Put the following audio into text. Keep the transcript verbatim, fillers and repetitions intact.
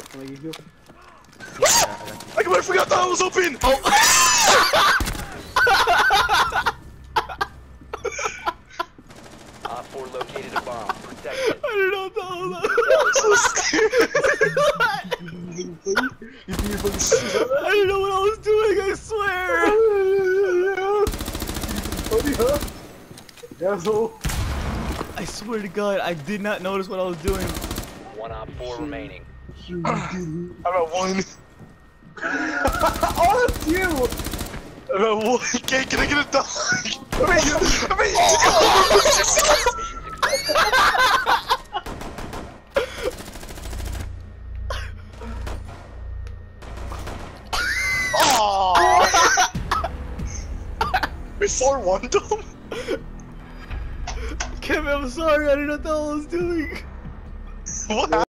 Can I give you? I completely forgot that I was open! Oh! Op four located a bomb. Protect it. I don't know what the hell that I'm so scared. You think you're fucking stupid? I didn't know what I was doing, I swear! Funny, huh? Yeah, so. I swear to God, I did not notice what I was doing. One op four remaining. I'm at one. Oh, that's you! I'm at one. Can, can I get a dog? I mean, I mean, Mission Aww. Wait, four one, Dom? Kevin, I'm sorry, I didn't know what the hell I was doing. What happened?